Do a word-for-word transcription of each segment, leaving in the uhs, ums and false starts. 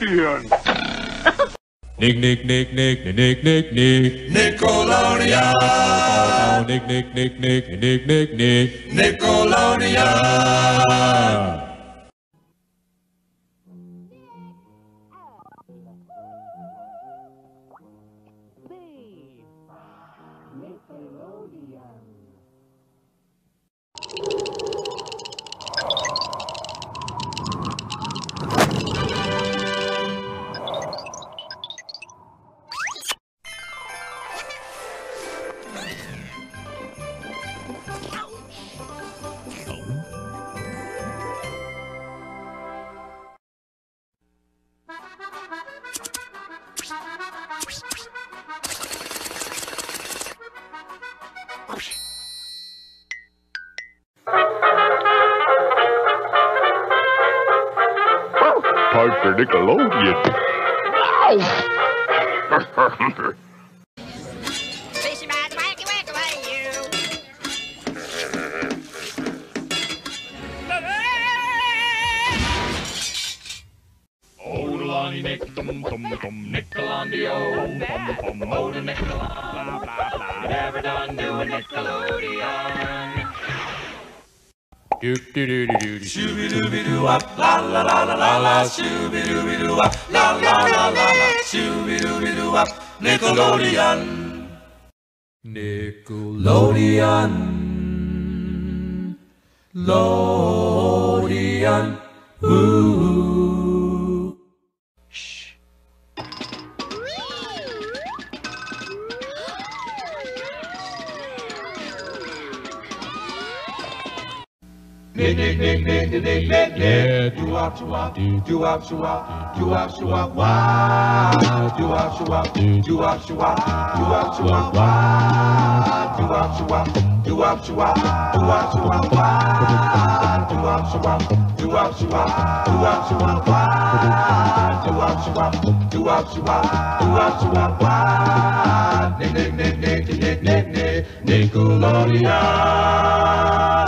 Nickelodeon. Nick, Nick, Nick, Nick, Nick, Nick, Nick. Nickelodeon. Nick, Nick, Nick, Nick, Nick, Nick, Nick. Nickelodeon. Time for Nickelodeon. Fishy man's wacky wacky way you. Odalani Nick tum tum tum Nickelodeon pum pum pum Oda Nickelodeon blah blah blah never done doing Nickelodeon. Do do do do do. Shooby dooby doo wop, la la la la la la. Shooby dooby doo wop, la la la la la. Shooby dooby doo wop. Nickelodeon. Nickelodeon. Lodion. Ooh. Shh. Nick, nick, nick, nick, nick, nick, nick, nick. Do wop, do wop, do wop, do wop, do wop, do wop, wow. Do wop, do wop, do wop, do wop, do wop, do wop, wow. Do wop, do wop, do wop, do wop, do wop, do wop, wow. Do wop, do wop, do wop, do wop, do wop, do wop, wow. Do wop, do wop, do wop, do wop, do wop, do wop, wow. Nick, nick, nick, nick, nick, nick, nick, Nickelodeon.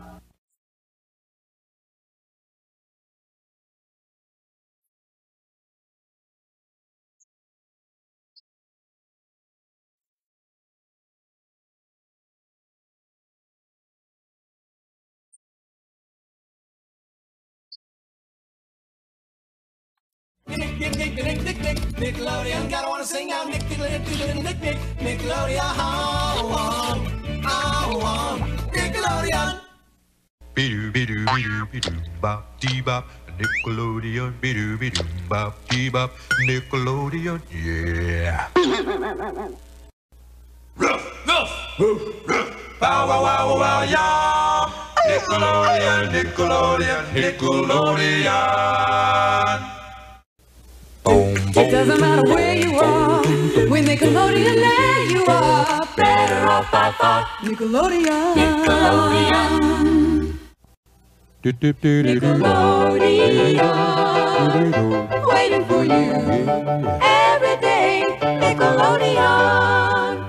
Nick, Nick, Nick, Nick, Nick, Nick, Nickelodeon. Gotta wanna sing out Nick, Nick, Nick, Nick, Nick, Nickelodeon. Oh, oh, oh, Nickelodeon. Be-doo, be-doo, be-doo, be-doo, bop, dee-bop, Nickelodeon, be-doo, be-doo, bop, dee-bop, Nickelodeon, yeah. Ruff, ruff, ruff, ruff. Bow, wow, wow, wow, yeah. Nickelodeon, Nickelodeon, Nickelodeon. It doesn't matter where you are, when Nickelodeon let you are, better off by far. Nickelodeon, Nickelodeon, Nickelodeon, waiting for you every day. Nickelodeon.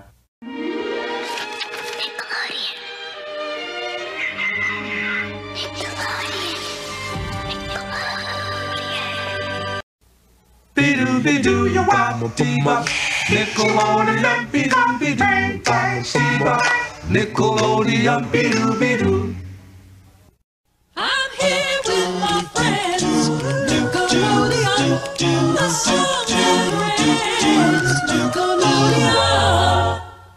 Be-doo, be-doo, you wop, dee-bop. Nickelodeon, be-doo, be-doo, bop, dee-bop. Nickelodeon, be-doo, be-doo. I'm here with my friends. Nickelodeon, the song never ends. Nickelodeon.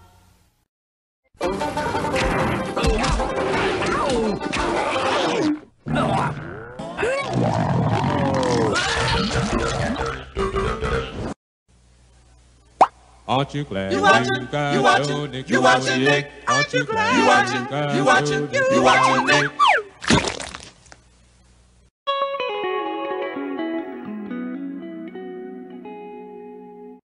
Aren't you glad You watching, you watching, you watching Nick. Aren't you glad You watching, you watching, you watching Nick.